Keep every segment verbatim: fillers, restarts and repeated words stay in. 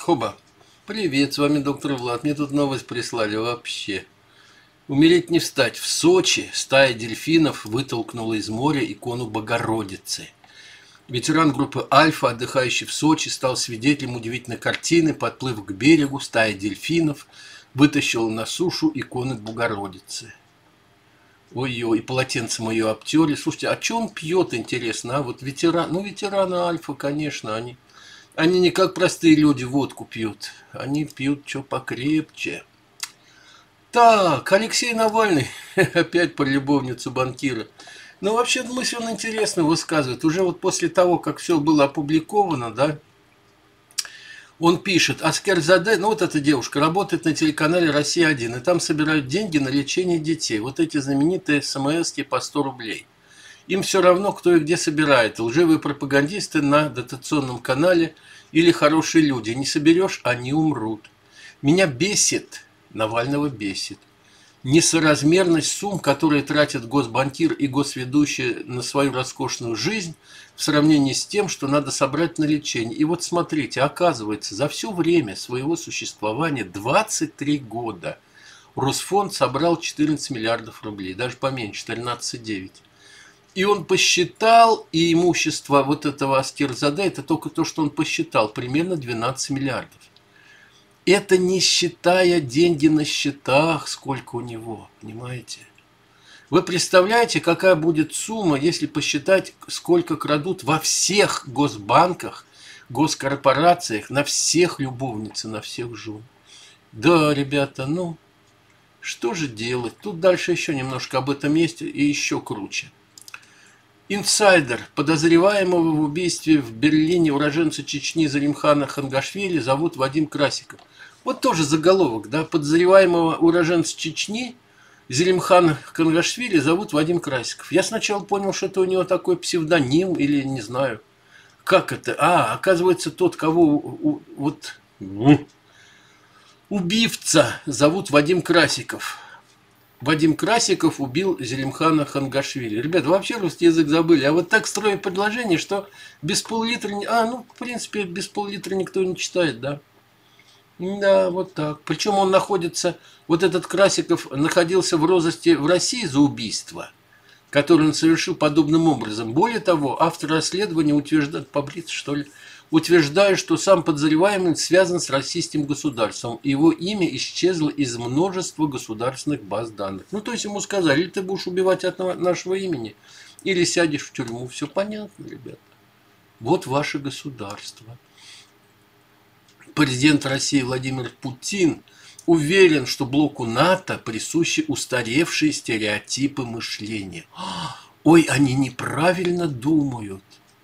Хоба. Привет, с вами доктор Влад. Мне тут новость прислали вообще. Умереть не встать. В Сочи стая дельфинов вытолкнула из моря икону Богородицы. Ветеран группы «Альфа», отдыхающий в Сочи, стал свидетелем удивительной картины. Подплыв к берегу, стая дельфинов вытащила на сушу икону Богородицы. Ой-ой, и полотенцем ее обтерли. Слушайте, а что он пьет, интересно, а? Вот ветеран, ну ветераны «Альфа», конечно, они... Они не как простые люди водку пьют. Они пьют что покрепче. Так, Алексей Навальный. Опять про любовницу банкира. Но вообще мысль он интересно высказывает. Уже вот после того, как все было опубликовано, да, он пишет: Аскерзаде, ну вот эта девушка, работает на телеканале «Россия один», и там собирают деньги на лечение детей. Вот эти знаменитые смски по сто рублей. Им все равно, кто и где собирает. Лживые пропагандисты на дотационном канале или хорошие люди. Не соберешь, они умрут. Меня бесит, Навального бесит, несоразмерность сумм, которые тратят госбанкир и госведущие на свою роскошную жизнь в сравнении с тем, что надо собрать на лечение. И вот смотрите, оказывается, за все время своего существования, двадцать три года, Росфонд собрал четырнадцать миллиардов рублей, даже поменьше, тринадцать целых девять десятых. И он посчитал, и имущество вот этого Аскерзаде, это только то, что он посчитал, примерно двенадцать миллиардов. Это не считая деньги на счетах, сколько у него, понимаете? Вы представляете, какая будет сумма, если посчитать, сколько крадут во всех госбанках, госкорпорациях, на всех любовниц, на всех жен? Да, ребята, ну, что же делать? Тут дальше еще немножко об этом есть и еще круче. Инсайдер. Подозреваемого в убийстве в Берлине уроженца Чечни Залимхана Хангашвили зовут Вадим Красиков. Вот тоже заголовок, да? Подозреваемого уроженца Чечни Залимхана Хангашвили зовут Вадим Красиков. Я сначала понял, что это у него такой псевдоним или не знаю. Как это? А, оказывается, тот, кого у, вот убивца зовут Вадим Красиков. Вадим Красиков убил Залимхана Хангашвили. Ребята, вообще русский язык забыли. А вот так строим предложение, что без пол-литра... А, ну, в принципе, без пол-литра никто не читает, да? Да, вот так. Причем он находится... Вот этот Красиков находился в розыске в России за убийство, которое он совершил подобным образом. Более того, автор расследования утверждает... Побриться, что ли? Утверждаю, что сам подозреваемый связан с российским государством. Его имя исчезло из множества государственных баз данных. Ну, то есть ему сказали, или ты будешь убивать от нашего имени, или сядешь в тюрьму. Все понятно, ребята. Вот ваше государство. Президент России Владимир Путин уверен, что блоку НАТО присущи устаревшие стереотипы мышления. Ой, они неправильно думают.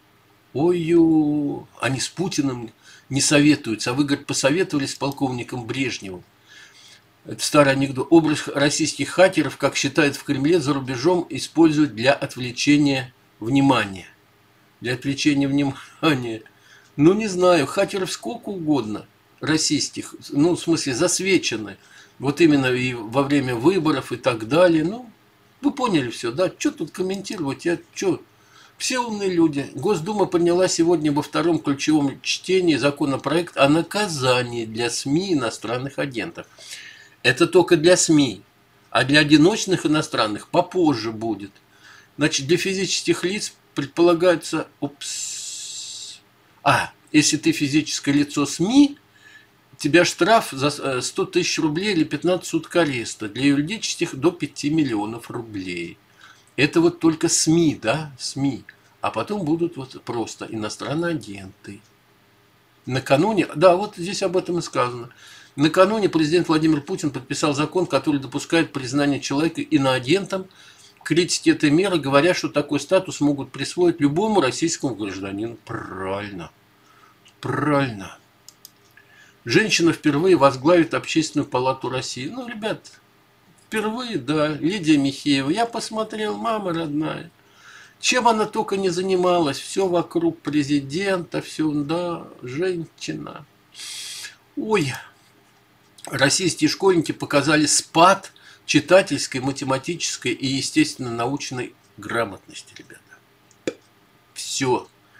Ой-ё, они с Путиным не советуются, а вы, говорит, посоветовались с полковником Брежневым. Это старый анекдот. Образ российских хакеров, как считают в Кремле, за рубежом используют для отвлечения внимания. Для отвлечения внимания. Ну, не знаю, хакеров сколько угодно российских, ну, в смысле, засвечены. Вот именно и во время выборов и так далее. Ну, вы поняли все, да? Что тут комментировать? Я что... Все умные люди. Госдума приняла сегодня во втором ключевом чтении законопроект о наказании для СМИ иностранных агентов. Это только для СМИ. А для одиночных иностранных попозже будет. Значит, для физических лиц предполагается... Упс. А, если ты физическое лицо СМИ, у тебя штраф за сто тысяч рублей или пятнадцать суток ареста. Для юридических до пяти миллионов рублей. Это вот только СМИ, да, СМИ. А потом будут вот просто иностранные агенты. Накануне, да, вот здесь об этом и сказано. Накануне президент Владимир Путин подписал закон, который допускает признание человека иноагентом. Критики этой меры говорят, что такой статус могут присвоить любому российскому гражданину. Правильно. Правильно. Женщина впервые возглавит Общественную палату России. Ну, ребят, впервые, да, Лидия Михеева. Я посмотрел, мама родная. Чем она только не занималась. Все вокруг президента, все, да, женщина. Ой. Российские школьники показали спад читательской, математической и, естественно, научной грамотности, ребята. Все.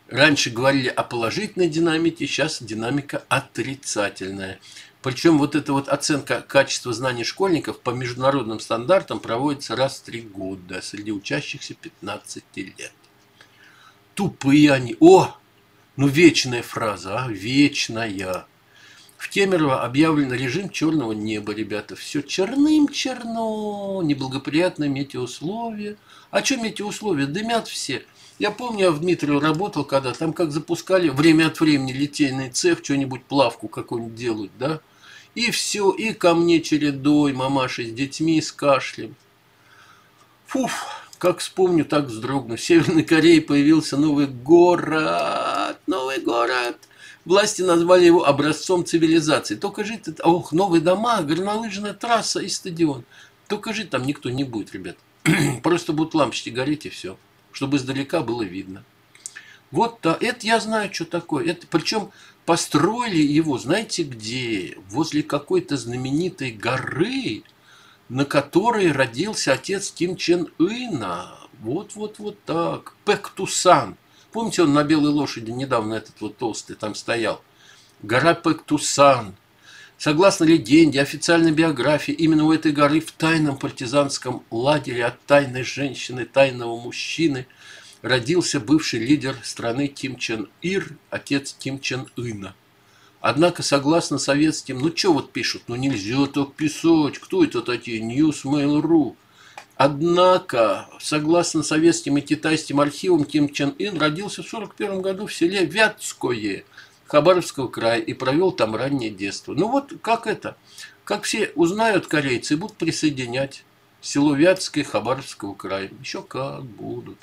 Раньше говорили о положительной динамике, сейчас динамика отрицательная. Причем вот эта вот оценка качества знаний школьников по международным стандартам проводится раз в три года среди учащихся пятнадцати лет. Тупые они. О, ну вечная фраза, а, вечная. В Кемерово объявлен режим черного неба, ребята. Все черным-черно, неблагоприятные метеоусловия. А что метеоусловия? Дымят все. Я помню, я в Дмитриево работал, когда там как запускали время от времени литейный цех, что-нибудь плавку какую-нибудь делают, да? И все, и ко мне чередой, мамаши с детьми, с кашлем. Фуф, как вспомню, так вздрогну. В Северной Корее появился новый город, новый город. Власти назвали его образцом цивилизации. Только жить, ох, новые дома, горнолыжная трасса и стадион. Только жить там никто не будет, ребят. Просто будут лампочки гореть и все, чтобы издалека было видно. Вот, да, это я знаю, что такое. Это, причем построили его, знаете где? Возле какой-то знаменитой горы, на которой родился отец Ким Чен Ына. Вот-вот-вот так. Пэктусан. Помните, он на белой лошади недавно этот вот толстый там стоял? Гора Пэктусан. Согласно легенде, официальной биографии, именно у этой горы в тайном партизанском лагере от тайной женщины, тайного мужчины родился бывший лидер страны Ким Чен Ир, отец Ким Чен Ына. Однако, согласно советским, ну что вот пишут, ну нельзя так писать, кто это такие, Newsmail точка ру. Однако, согласно советским и китайским архивам, Ким Чен Ын родился в сорок первом году в селе Вятское Хабаровского края и провел там раннее детство. Ну вот как это? Как все узнают корейцы и будут присоединять село Вятское Хабаровского края. Еще как будут.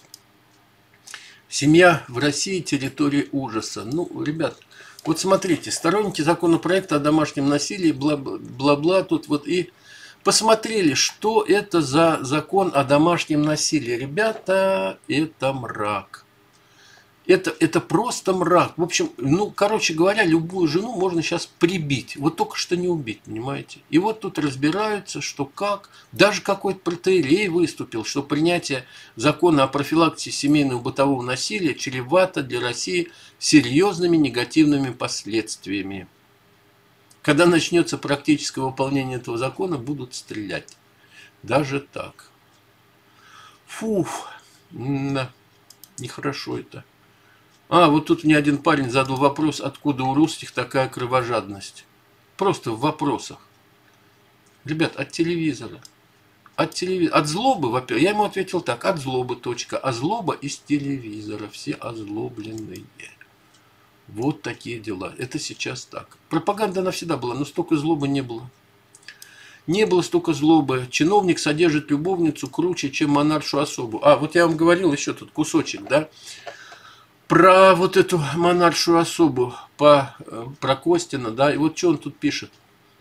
Семья в России – территория ужаса. Ну, ребят, вот смотрите, сторонники законопроекта о домашнем насилии, бла-бла-бла, тут вот и посмотрели, что это за закон о домашнем насилии. Ребята, это мрак. Это, это просто мрак. В общем, ну, короче говоря, любую жену можно сейчас прибить. Вот только что не убить, понимаете? И вот тут разбираются, что как. Даже какой-то протоиерей выступил, что принятие закона о профилактике семейного бытового насилия чревато для России серьезными негативными последствиями. Когда начнется практическое выполнение этого закона, будут стрелять. Даже так. Фух, да, нехорошо это. А, вот тут мне один парень задал вопрос, откуда у русских такая кровожадность. Просто в вопросах. Ребят, от телевизора. От телевизора. От злобы, во-первых. Я ему ответил так, от злобы, точка. А злоба из телевизора. Все озлобленные. Вот такие дела. Это сейчас так. Пропаганда она всегда была, но столько злобы не было. Не было столько злобы. Чиновник содержит любовницу круче, чем монаршу особу. А, вот я вам говорил еще тут кусочек, да? Про вот эту монаршу особу, по, про Костина, да, и вот что он тут пишет.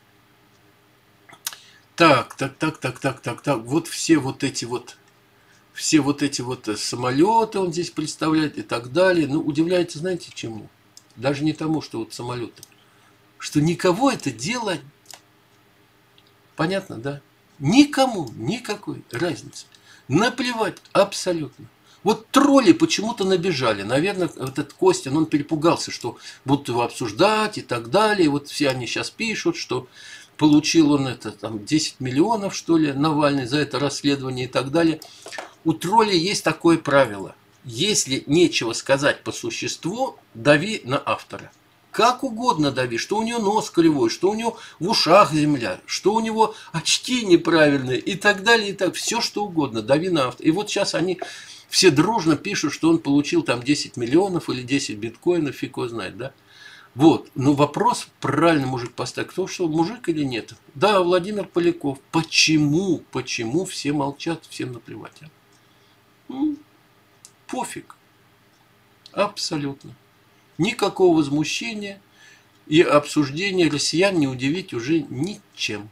Так, так, так, так, так, так, так, вот все вот эти вот, все вот эти вот самолеты он здесь представляет и так далее. Ну, удивляется, знаете, чему? Даже не тому, что вот самолеты. Что никого это дело, понятно, да? Никому никакой разницы. Наплевать абсолютно. Вот тролли почему-то набежали. Наверное, вот этот Костин, он перепугался, что будут его обсуждать и так далее. И вот все они сейчас пишут, что получил он это там десять миллионов, что ли, Навальный за это расследование и так далее. У троллей есть такое правило. Если нечего сказать по существу, дави на автора. Как угодно дави, что у него нос кривой, что у него в ушах земля, что у него очки неправильные и так далее. И так. Все, что угодно, дави на автора. И вот сейчас они... Все дружно пишут, что он получил там десять миллионов или десять биткоинов, фиг его знает, да? Вот, но вопрос правильно мужик поставил, кто что, мужик или нет? Да, Владимир Поляков. Почему, почему все молчат, всем наплевать? А? Ну, пофиг. Абсолютно. Никакого возмущения и обсуждения россиян не удивить уже ничем.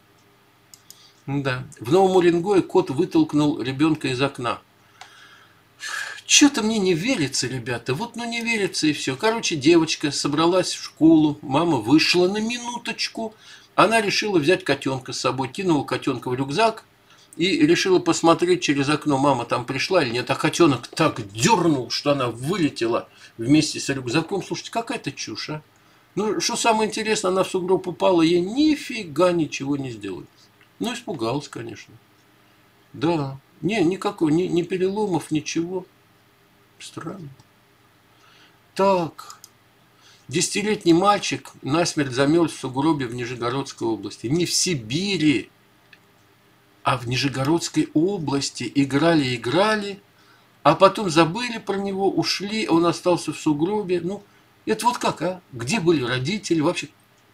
Да. В Новом Уренгое кот вытолкнул ребенка из окна. Что-то мне не верится, ребята. Вот ну не верится и все. Короче, девочка собралась в школу. Мама вышла на минуточку. Она решила взять котенка с собой. Кинула котенка в рюкзак. И решила посмотреть через окно, мама там пришла или нет. А котенок так дернул, что она вылетела вместе с рюкзаком. Слушайте, какая-то чушь, а? Ну, что самое интересное, она в сугроб упала, ей нифига ничего не сделали. Ну, испугалась, конечно. Да, не, никакой, ни, ни переломов, ничего. Странно. Так, десятилетний мальчик насмерть замерз в сугробе в Нижегородской области. Не в Сибири, а в Нижегородской области. Играли, играли, а потом забыли про него, ушли, он остался в сугробе. Ну, это вот как, а? Где были родители? Вообще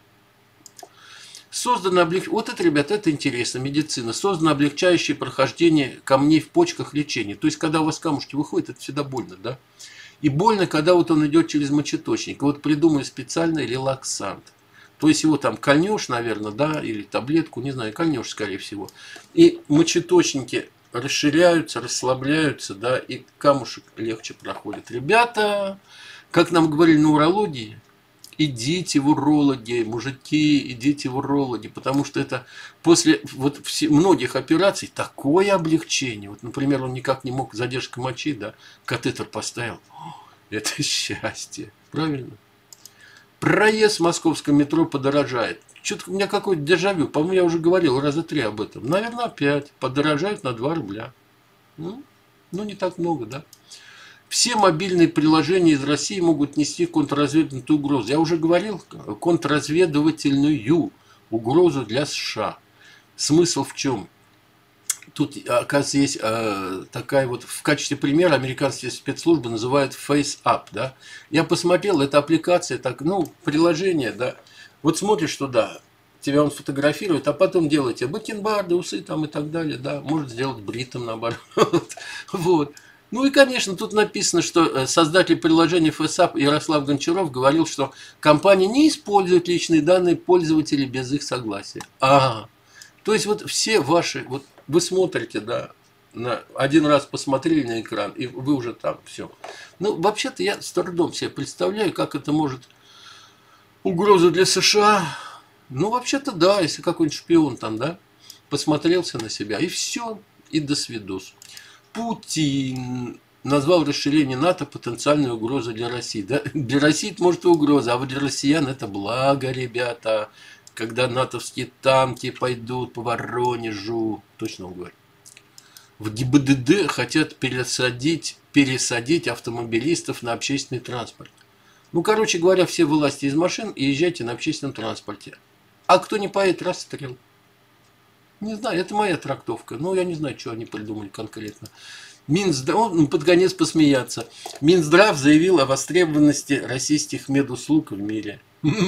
создано облег... Вот это, ребята, это интересно, медицина. Создано облегчающее прохождение камней в почках лечение. То есть, когда у вас камушки выходят, это всегда больно, да? И больно, когда вот он идет через мочеточник. Вот придумали специальный релаксант. То есть, его там кольнешь, наверное, да, или таблетку, не знаю, кольнешь, скорее всего. И мочеточники расширяются, расслабляются, да, и камушек легче проходит. Ребята, как нам говорили на урологии, идите в урологи, мужики, идите в урологи, потому что это после вот все, многих операций такое облегчение. Вот, например, он никак не мог, задержка мочи, да, катетер поставил. Это счастье, правильно? Проезд в московском метро подорожает. Что-то у меня какое-то дежавю, по-моему, я уже говорил раза три об этом. Наверное, опять подорожают на два рубля. Ну, ну, не так много, да? Все мобильные приложения из России могут нести контрразведывательную угрозу. Я уже говорил, контрразведывательную угрозу для США. Смысл в чем? Тут, оказывается, есть э, такая вот, в качестве примера американские спецслужбы называют FaceApp, да. Я посмотрел, это аппликация, так, ну, приложение, да. Вот смотришь туда, тебя он фотографирует, а потом делает тебе бакенбарды, усы там и так далее, да. Может сделать бритом, наоборот. Вот. Ну и, конечно, тут написано, что создатель приложения FaceApp Ярослав Гончаров говорил, что компания не использует личные данные пользователей без их согласия. Ага. То есть вот все ваши, вот вы смотрите, да, на, один раз посмотрели на экран, и вы уже там, все. Ну, вообще-то я с трудом себе представляю, как это может угрозу для США. Ну, вообще-то да, если какой-нибудь шпион там, да, посмотрелся на себя, и все, и до свидос. Путин назвал расширение НАТО потенциальной угрозой для России. Да? Для России это может и угроза, а вот для россиян это благо, ребята. Когда натовские танки пойдут по Воронежу, точно он говорит. В ГИБДД хотят пересадить, пересадить автомобилистов на общественный транспорт. Ну, короче говоря, все вылазьте из машин и езжайте на общественном транспорте. А кто не поедет, расстрел. Не знаю, это моя трактовка. Но я не знаю, что они придумали конкретно. Минздрав, ну, под конец посмеяться. Минздрав заявил о востребованности российских медуслуг в мире.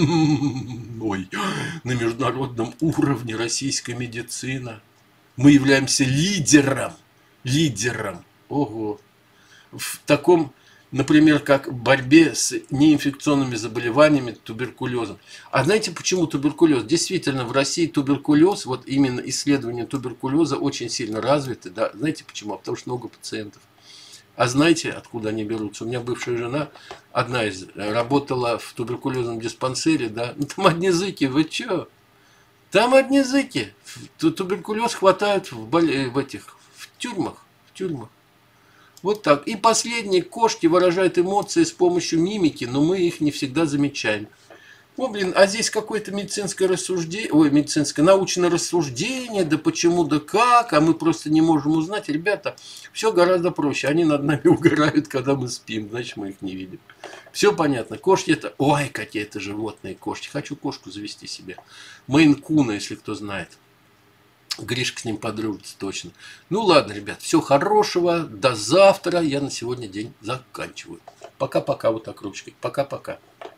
Ой, на международном уровне российская медицина. Мы являемся лидером. Лидером. Ого. В таком, например, как в борьбе с неинфекционными заболеваниями, туберкулезом. А знаете, почему туберкулез? Действительно, в России туберкулез, вот именно исследования туберкулеза очень сильно развиты. Да? Знаете почему? Потому что много пациентов. А знаете, откуда они берутся? У меня бывшая жена, одна из, работала в туберкулезном диспансере, да. Ну, там одни зыки, вы чё? Там одни зыки. Туберкулез хватают в, боле... в этих, в тюрьмах, в тюрьмах. Вот так. И последние, кошки выражают эмоции с помощью мимики, но мы их не всегда замечаем. О, блин, а здесь какое-то медицинское рассуждение, ой, медицинское научное рассуждение, да почему, да как, а мы просто не можем узнать. Ребята, все гораздо проще. Они над нами угорают, когда мы спим, значит, мы их не видим. Все понятно. Кошки это, ой, какие это животные кошки. Хочу кошку завести себе. Мейн-куна, если кто знает. Гришка с ним подружится точно. Ну ладно, ребят, всего хорошего. До завтра. Я на сегодня день заканчиваю. Пока-пока, вот так ручкой. Пока-пока.